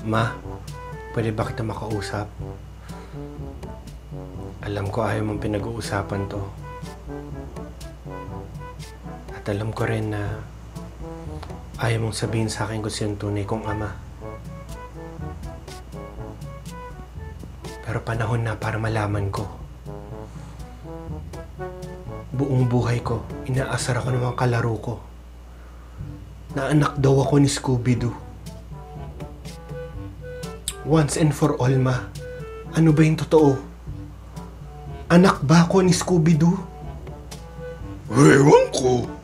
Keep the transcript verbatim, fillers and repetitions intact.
Ma, pwede ba kita makausap? Alam ko ayaw mong pinag-uusapan to. At alam ko rin na ayaw mong sabihin sa akin kung sino tunay kong ama. Pero panahon na para malaman ko. Buong buhay ko, inaasar ako ng mga kalaro ko. Na anak daw ako ni Scooby-Doo. Once and for all, Ma, ano ba yung totoo? Anak ba ako ni Scooby-Doo? Ewan ko.